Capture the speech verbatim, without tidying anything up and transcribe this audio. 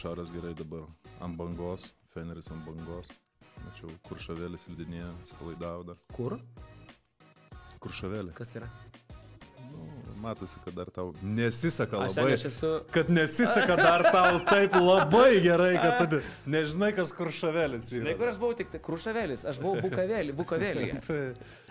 Šiaurės gerai dabar ant bangos, Feneris ant bangos. Mačiau, Kuršavelis slidinėje, atsipalaidavo dar. Kur? Kuršavelė. Kas tai yra? Nu, matosi, kad dar tau nesiseka Aš labai. aš esu... Kad nesiseka dar tau taip labai gerai, kad tu nežinai, kas Kuršavelis yra. Žinai, kur aš buvau, tik tai Kuršavelis, aš buvau Bukavėlį, Bukavėlyje.